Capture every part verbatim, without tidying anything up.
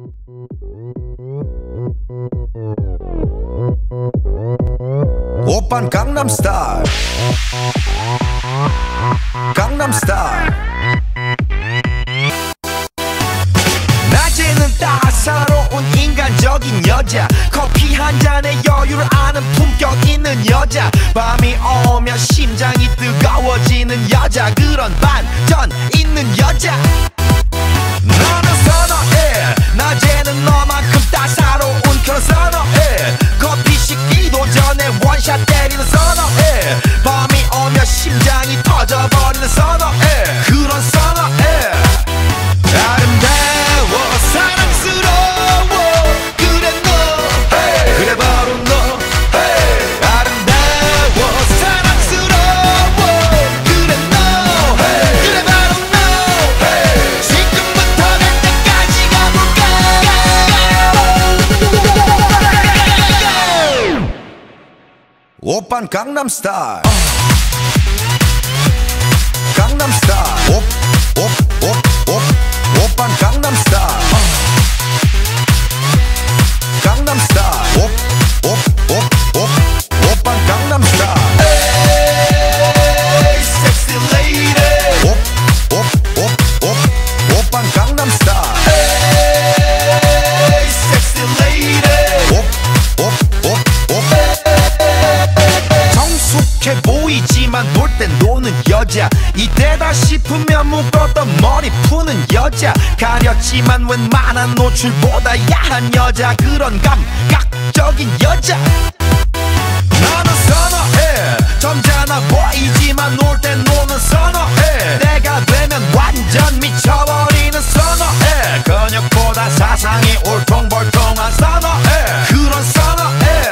오빤 강남스타일 강남스타일 낮에는 따사로운 인간적인 여자 커피 한 잔에 여유를 아는 품격 있는 여자 밤이 오면 심장이 뜨거워지는 여자 그런 반전 있는 여자 너는 선호해 낮에는 너만큼 따사로운 그런 선호해 커피 식기도 전에 원샷 때리는 선호해 밤이 오면 심장이 터져버리는 선호해 그런 선호해 아름다워 사랑스러워 그래 너 hey. 그래 바로 너 hey. 아름다워 사랑스러워 그래 너 hey. 그래 바로 너 hey. 지금부터 갈 때까지 가볼까 오빤 강남스타일 강남스타일 오, 오, 오, 오, 오빤 강남스타일 강남스타일 오, 오, 오, 오, 오빤 강남스타일 에이 섹시 레이디 오, 오, 오, 오, 오빤 강남스타일 에이 섹시 레이디 오, 오, 오, 오 성숙해 보이지만 놀 땐 노는 여자 이때다 싶으면 묶었던 머리 푸는 여자 가렸지만 웬만한 노출보다 야한 여자 그런 감각적인 여자 나는 선호해 점잖아 보이지만 놀 땐 노는 선호해 내가 되면 완전 미쳐버리는 선호해 근육보다 사상이 울퉁불퉁한 선호해 그런 선호해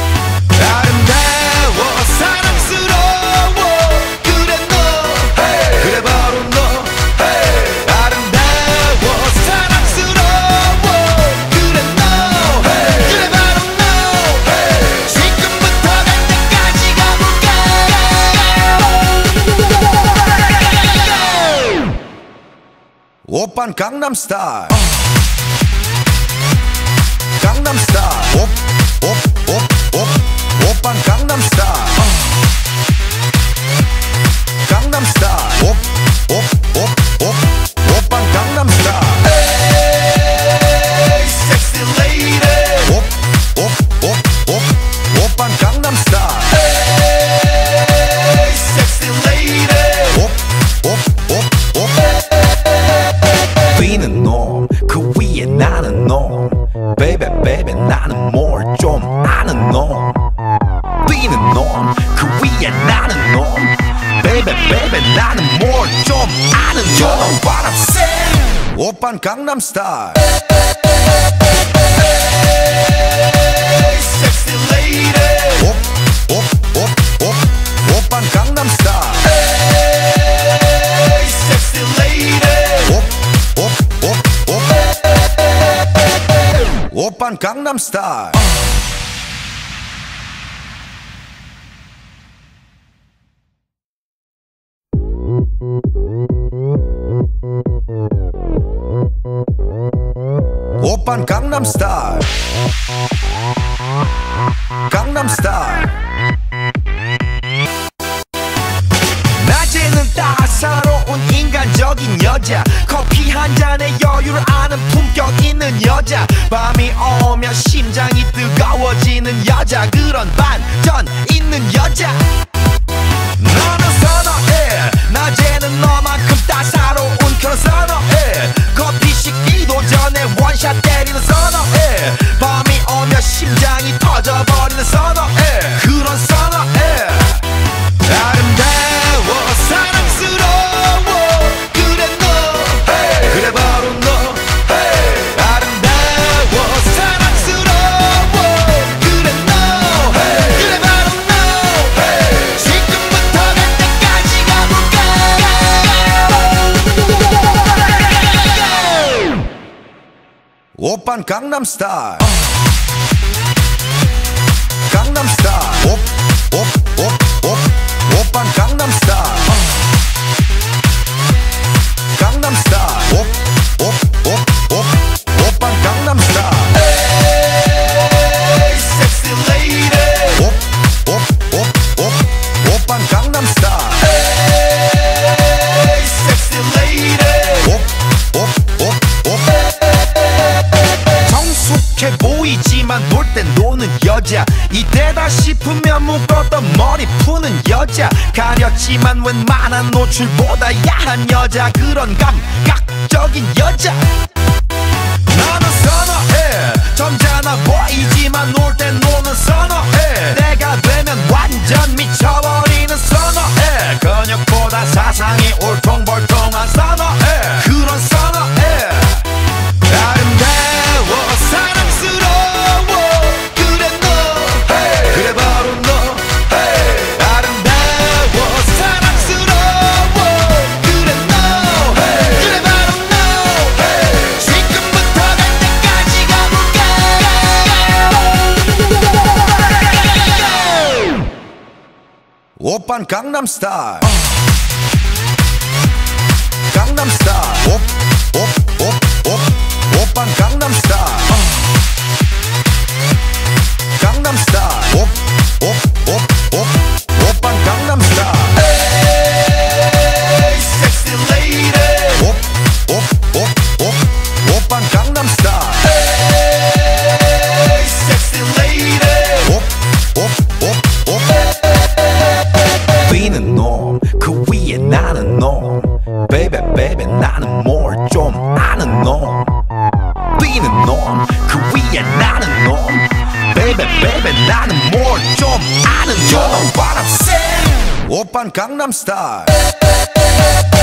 아름다워 사랑스러워 그래 너 hey. 그래 바로 너 hey. 아름다워 사랑스러워 그래 너 hey. 그래 바로 너 hey. 지금부터 갈 때까지 가볼까 오빤 강남스타일 강남스타일 오, 오, 오, 오, 오빤 강남스타일 강남스타일 오, 오, 오, 오, 오빤 강남스타일 에이 섹시 레이디 오, 오, 오, 오, 오빤 강남스타일 에이 섹시 레이디 오, 오, 오, 오 뛰는 놈 그 위에 나는 놈 Baby baby 나는 뭘 좀 아는 놈 뛰는 놈 그 위에 나는 놈 Baby baby 나는 뭘 좀 아는 놈 You know what I'm saying 오빤 강남스타일 Hey sexy lady 오, 오, 오, 오, 오빤 강남스타일 Hey sexy lady 오, 오, 오, 오 오빤 강남스타일 오빤 강남스타일 강남스타일 낮에는 따사로운 인간적인 여자 커피 한 잔에 여유를 아는 품격 있는 여자 밤이 오면 심장이 뜨거워지는 여자 그런 반전 있는 여자 너는 선호해 낮에는 너만큼 따사로운 그런 선호해 커피 식기도 전에 원샷 때리는 선호해 밤이 오면 심장이 터져버리는 선호해 그런 선호해 아름다워 사랑스러워 그래 너 hey. 그래 바로 너 hey. 아름다워 사랑스러워 그래 너 hey. 그래 바로 너 hey. 지금부터 갈 때까지 가볼까 오빤 강남스타일 강남스타일 오, 오, 오, 오, 오빤 강남스타일 강남스타일 오, 오, 오, 오, 오빤 강남 여자 이때다 싶으면 묶었던 머리 푸는 여자 가렸지만 웬만한 노출보다 야한 여자 그런 감각적인 여자 나는 선어해 점잖아 보이지만 놀 땐 노는 선어해 내가 되면 완전 미쳐버리는 선어해 근육보다 사상이 울퉁불퉁한 선어해 그런 선어해 아름다워 사랑스러워 그래 너 hey. 그래 바로 너 hey. 아름다워 사랑스러워 그래 너 hey. 그래 바로 너 hey. 지금부터 갈 때까지 가볼까 오빤 강남스타일 강남스타일 오빤 강남스타일 강남스타일 오빤 강남스타일 에이 섹시 레이디 오빤 강남스타일 에이 섹시 레이디 뛰는 놈 그 위에 나는 놈 베이베 베이베 나는 뭘 좀 아는 놈 뛰는 놈 그 위에 나는 놈 베이베 베이베 나는 뭘 좀 아는 놈 You know what I'm saying 오빤 강남스타일